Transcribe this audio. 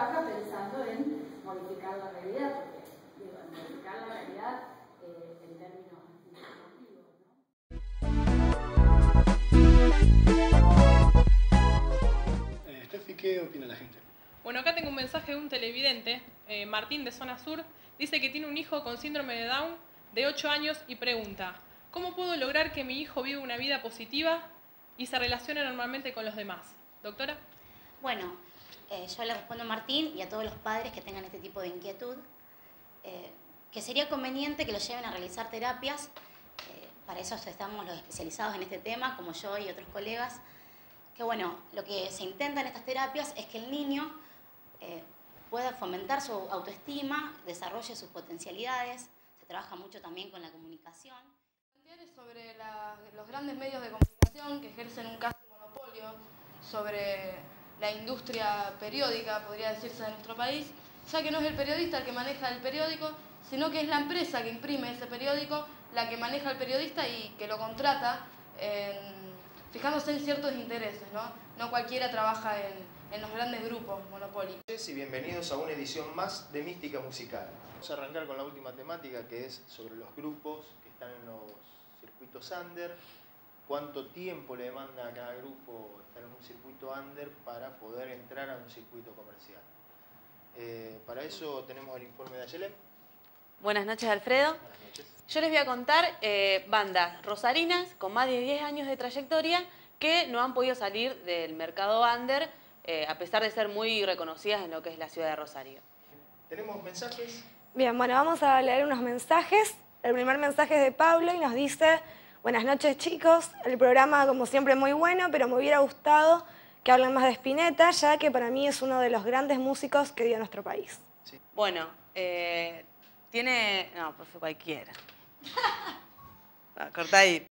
trabaja pensando en modificar la realidad, porque digo, en modificar la realidad en términos informativos, ¿no? Steffi, ¿qué opina la gente? Bueno, acá tengo un mensaje de un televidente, Martín de Zona Sur, dice que tiene un hijo con síndrome de Down de 8 años y pregunta: ¿cómo puedo lograr que mi hijo viva una vida positiva y se relacione normalmente con los demás? Doctora. Bueno, yo le respondo a Martín y a todos los padres que tengan este tipo de inquietud, que sería conveniente que los lleven a realizar terapias. Para eso estamos los especializados en este tema, como yo y otros colegas, que bueno, lo que se intenta en estas terapias es que el niño pueda fomentar su autoestima, desarrolle sus potencialidades. Se trabaja mucho también con la comunicación. Sobre los grandes medios de comunicación que ejercen un casi monopolio sobre la industria periódica, podría decirse, de nuestro país, ya que no es el periodista el que maneja el periódico, sino que es la empresa que imprime ese periódico la que maneja al periodista y que lo contrata fijándose en ciertos intereses, ¿no? No cualquiera trabaja en los grandes grupos monopólicos. Y bienvenidos a una edición más de Mística Musical. Vamos a arrancar con la última temática, que es sobre los grupos que están en los circuitos under. ¿Cuánto tiempo le demanda a cada grupo estar en un circuito under para poder entrar a un circuito comercial? Para eso tenemos el informe de Ayelén. Buenas noches, Alfredo. Buenas noches. Yo les voy a contar bandas rosarinas con más de 10 años de trayectoria que no han podido salir del mercado under a pesar de ser muy reconocidas en lo que es la ciudad de Rosario. ¿Tenemos mensajes? Bien, bueno, vamos a leer unos mensajes. El primer mensaje es de Pablo y nos dice: buenas noches, chicos. El programa, como siempre, muy bueno, pero me hubiera gustado que hablen más de Spinetta, ya que para mí es uno de los grandes músicos que dio nuestro país. Sí. Bueno, tiene... No, profe, cualquiera. No, cortá ahí.